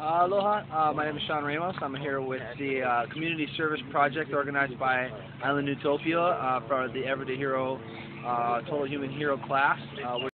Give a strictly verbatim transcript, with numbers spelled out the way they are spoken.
Uh, aloha, uh, my name is Sean Remos. I'm here with the uh, community service project organized by Island Utopia uh, for the Everyday Hero uh, Total Human Hero class. Uh,